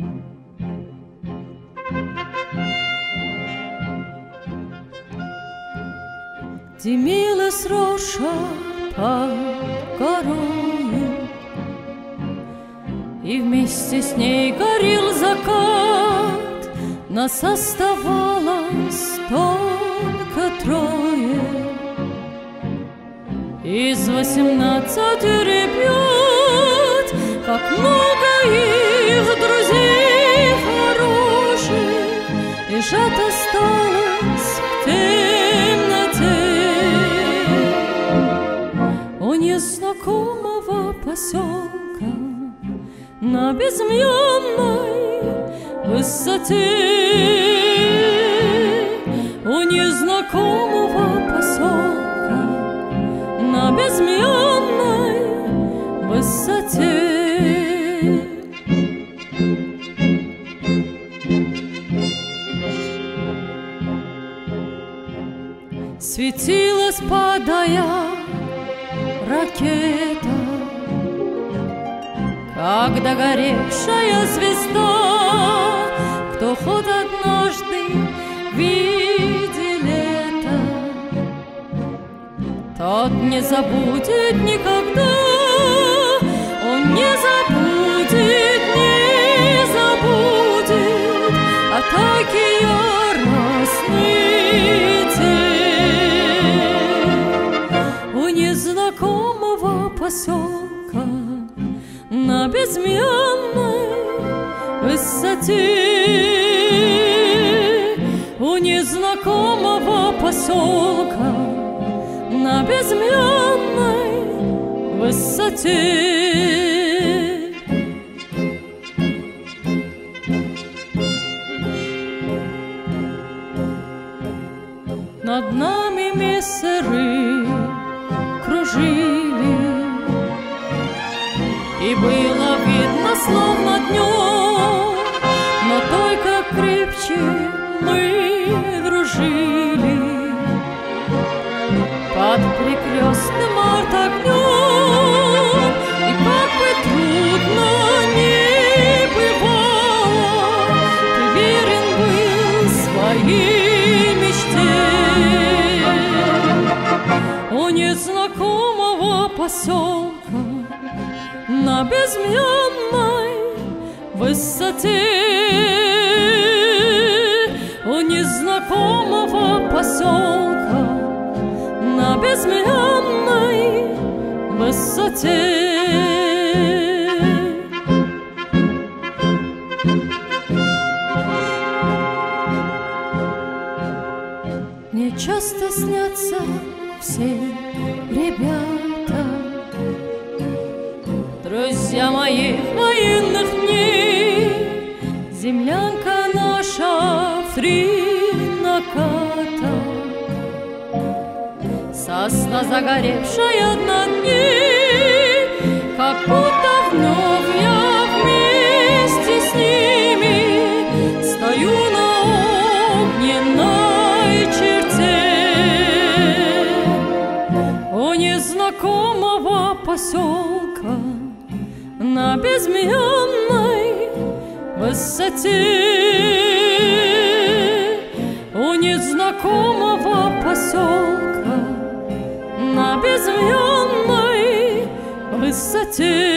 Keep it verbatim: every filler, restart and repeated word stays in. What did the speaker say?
Дымилась роша под горою, и вместе с ней горел закат. Нас оставалось только трое из восемнадцати ребят. Как много их друзей хороших лежат осталось в темноте у незнакомого поселка на безымянной высоте. У незнакомого поселка на безымянной высоте. Светилась, падая, ракета, как догоревшая звезда. Кто хоть однажды видел это, тот не забудет никогда. Он не забудет, не забудет атаки яростных. У незнакомого поселка на безымянной высоте. У незнакомого поселка на безымянной высоте. Над нами мессеры кружили, и было видно, словно днем, но только крепче мы дружили под перекрестным артогнем. И как бы трудно ни бывало, ты верен был своей мечте. У незнакомого поселка на безымянной высоте. У незнакомого поселка на безымянной высоте. Мне часто снятся все ребята, друзья моих военных дней. Землянка наша в три наката, сосна загоревшая над ней, как будто вновь я вместе с ними стою на огненной черте. У незнакомого поселка на безымянной высоте. У незнакомого поселка на безымянной высоте.